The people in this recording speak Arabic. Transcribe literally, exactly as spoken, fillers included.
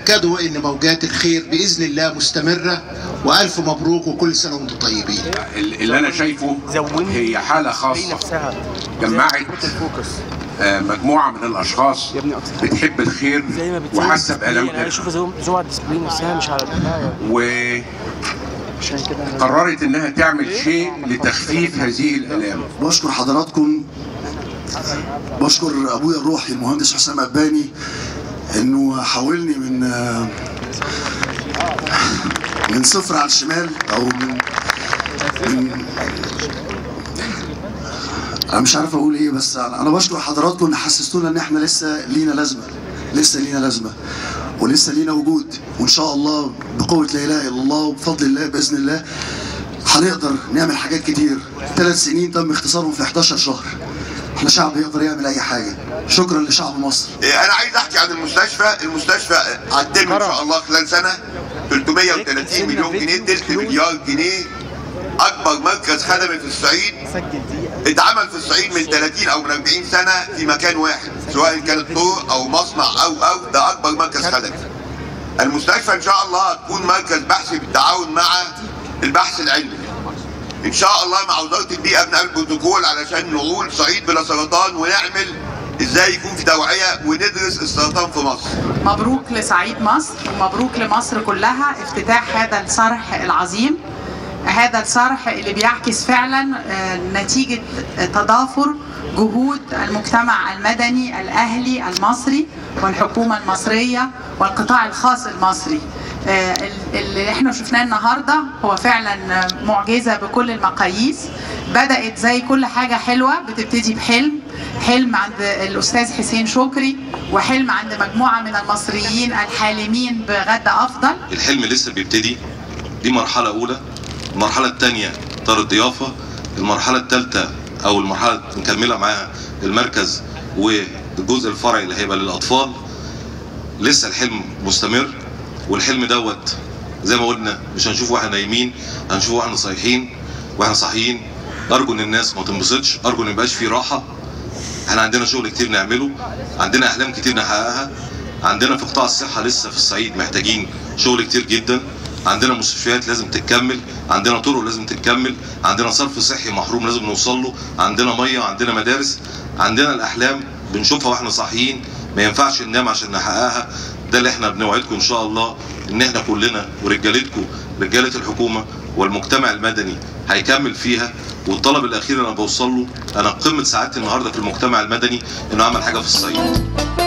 تأكدوا ان موجات الخير بإذن الله مستمرة، وألف مبروك وكل سنة وانتم طيبين. اللي أنا شايفه هي حالة خاصة جمعت مجموعة من الأشخاص بتحب الخير وحاسة بألم غيرها، وقررت إنها تعمل شيء لتخفيف هذه الآلام. بشكر حضراتكم، بشكر أبويا الروحي المهندس حسام أباني إنه حولني من من صفر على الشمال، أو من من أنا مش عارف أقول إيه، بس أنا بشكر حضراتكم إن حسستونا إن إحنا لسه لينا لازمة، لسه لينا لازمة ولسه لينا وجود، وإن شاء الله بقوة لا إله إلا الله وبفضل الله بإذن الله هنقدر نعمل حاجات كتير. ثلاث سنين تم اختصارهم في إحداشر شهر. احنا شعب يقدر يعمل أي حاجة. شكرا لشعب مصر. أنا عايز أحكي عن المستشفى، المستشفى هتتم إن شاء الله خلال سنة ثلاثمائة وثلاثين مليون جنيه، تلت مليار جنيه. أكبر مركز خدمي في الصعيد اتعمل في الصعيد من ثلاثين أو من أربعين سنة في مكان واحد، سواء كانت طرق أو مصنع أو أو ده أكبر مركز خدمي. المستشفى إن شاء الله هتكون مركز بحثي بالتعاون مع البحث العلمي. إن شاء الله مع وزارة البيئة بنعمل بروتوكول علشان نقول صعيد بلا سرطان، ونعمل ازاي يكون في توعية وندرس السرطان في مصر. مبروك لصعيد مصر ومبروك لمصر كلها افتتاح هذا الصرح العظيم. هذا الصرح اللي بيعكس فعلا نتيجة تضافر جهود المجتمع المدني الأهلي المصري والحكومة المصرية والقطاع الخاص المصري. اللي احنا شفناه النهارده هو فعلا معجزة بكل المقاييس. بدأت زي كل حاجة حلوة بتبتدي بحلم، حلم عند الأستاذ حسين شكري، وحلم عند مجموعة من المصريين الحالمين بغد أفضل. الحلم لسه بيبتدي، دي مرحلة أولى. المرحلة الثانية دار الضيافة، المرحلة الثالثة أو المرحلة نكملها معاها المركز والجزء الفرعي اللي هيبقى للأطفال. لسه الحلم مستمر، والحلم دوت زي ما قلنا مش هنشوفه واحنا نايمين، هنشوفه واحنا صايحين واحنا صاحيين. أرجو إن الناس ما تنبسطش، أرجو إن ميبقاش فيه راحة. احنا عندنا شغل كتير نعمله، عندنا أحلام كتير نحققها، عندنا في قطاع الصحة لسه في الصعيد محتاجين شغل كتير جدا، عندنا مستشفيات لازم تتكمل، عندنا طرق لازم تتكمل، عندنا صرف صحي محروم لازم نوصل له، عندنا ميه، عندنا مدارس، عندنا الاحلام بنشوفها واحنا صاحيين، ما ينفعش ننام عشان نحققها. ده اللي احنا بنوعدكم ان شاء الله، ان احنا كلنا ورجالتكم رجاله الحكومه والمجتمع المدني هيكمل فيها. والطلب الاخير اللي انا بوصل له، انا قمه سعادتي النهارده في المجتمع المدني انه عمل حاجه في الصعيد.